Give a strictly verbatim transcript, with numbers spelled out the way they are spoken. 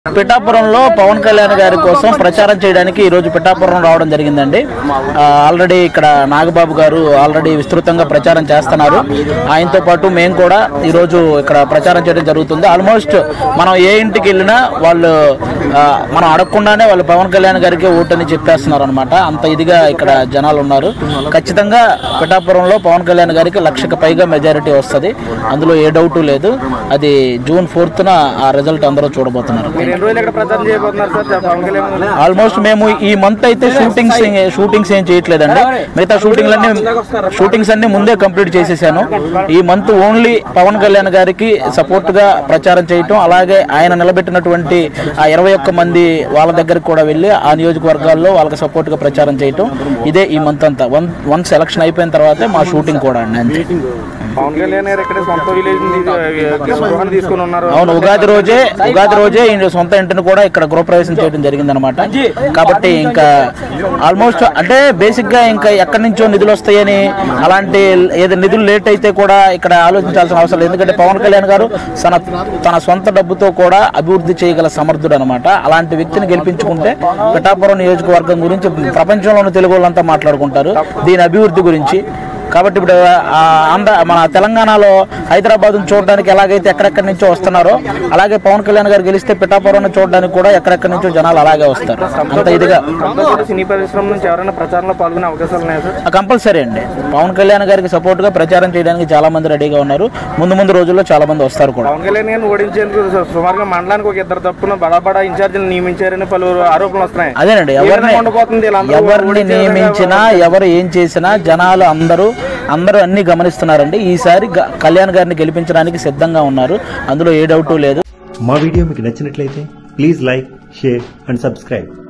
పిఠాపురంలో పవన్ కళ్యాణ్ గారి కోసం ప్రచారం చేయడానికి ఈ రోజు పిఠాపురం రావడం జరిగిందండి. ఆల్రెడీ ఇక్కడ నాగబాబు గారు ఆల్రెడీ విస్తృతంగా ప్రచారం చేస్తున్నారు. ఆయనతో పాటు మేము కూడా ఈ రోజు ఇక్కడ ప్రచారం చేయడం జరుగుతుంది. ఆల్మోస్ట్ మనం ఏ ఇంటికి వెళ్ళినా వాళ్ళు మనం అడగకుండానే వాళ్ళు పవన్ కళ్యాణ్ గారికి ఓటని చెప్పేస్తున్నారు అనమాట. అంత ఇదిగా ఇక్కడ జనాలు ఉన్నారు. ఖచ్చితంగా పిఠాపురంలో పవన్ కళ్యాణ్ గారికి లక్షకు పైగా మెజారిటీ వస్తుంది. అందులో ఏ డౌట్ లేదు. అది జూన్ ఫోర్త్న ఆ రిజల్ట్ అందరూ చూడబోతున్నారు. ఆల్మోస్ట్ మేము ఈ మంత్ అయితే షూటింగ్స్ షూటింగ్స్ ఏం చేయట్లేదండి. మిగతా షూటింగ్లన్నీ షూటింగ్స్ అన్ని ముందే కంప్లీట్ చేసేసాను. ఈ మంత్ ఓన్లీ పవన్ కళ్యాణ్ గారికి సపోర్ట్ గా ప్రచారం చేయటం, అలాగే ఆయన నిలబెట్టినటువంటి ఆ ఇరవై ఒక్క మంది వాళ్ళ దగ్గరికి కూడా వెళ్ళి ఆ నియోజకవర్గాల్లో వాళ్ళకి సపోర్ట్ గా ప్రచారం చేయటం, ఇదే ఈ మంత్ అంతా. వన్ వన్స్ ఎలక్షన్ అయిపోయిన తర్వాతే మా షూటింగ్ కూడా అండి. అంతే. అవును, ఉగాది రోజే ఉగాది రోజే సొంత ఇంటిని కూడా ఇక్కడ గృహప్రవేశం చేయడం జరిగింది అనమాట. కాబట్టి ఇంకా ఆల్మోస్ట్ అంటే బేసిక్ గా ఇంకా ఎక్కడి నుంచో నిధులు వస్తాయని అలాంటి ఏదో నిధులు లేట్ అయితే కూడా ఇక్కడ ఆలోచించాల్సిన అవసరం లేదు. ఎందుకంటే పవన్ కళ్యాణ్ గారు తన తన సొంత డబ్బుతో కూడా అభివృద్ధి చేయగల సమర్థుడు అనమాట. అలాంటి వ్యక్తిని గెలిపించుకుంటే పిఠాపురం నియోజకవర్గం గురించి ప్రపంచంలోని తెలుగు వాళ్ళంతా మాట్లాడుకుంటారు, దీని అభివృద్ధి గురించి. కాబట్టి ఇప్పుడు ఆంధ్ర మన తెలంగాణలో హైదరాబాద్ చూడడానికి ఎలాగైతే ఎక్కడెక్కడి నుంచో వస్తున్నారో, అలాగే పవన్ కళ్యాణ్ గారు గెలిస్తే పిఠాపురం చూడడానికి కూడా ఎక్కడెక్కడి నుంచో జనాలు అలాగే వస్తారు. అంత ఇదిగా సినీ పరిశ్రమ నుంచి ఎవరైనా ప్రచారంలో పాల్గొనే అవకాశాలు ఉన్నాయి. కంపల్సరీ అండి. పవన్ కళ్యాణ్ గారికి సపోర్ట్ గా ప్రచారం చేయడానికి చాలా మంది రెడీగా ఉన్నారు. ముందు ముందు రోజుల్లో చాలా మంది వస్తారు కూడా. పవన్ కళ్యాణ్ గారిని ఓడించేందుకు సుమారుగా మండలానికి ఒక ఇద్దరు తప్పున బడా బడా ఇన్ఛార్జీలు నియమించారని పలువురు ఆరోపణలు వస్తున్నాయి. అదేనండి, ఎవరిని ఎవరిని నియమించినా ఎవరు ఏం చేసినా జనాలు అందరూ అందరూ అన్ని గమనిస్తున్నారండి. ఈసారి కళ్యాణ్ గారిని గెలిపించడానికి సిద్ధంగా ఉన్నారు. అందులో ఏ డౌట్ లేదు. మా వీడియో మీకు నచ్చినట్లయితే please like, share and subscribe.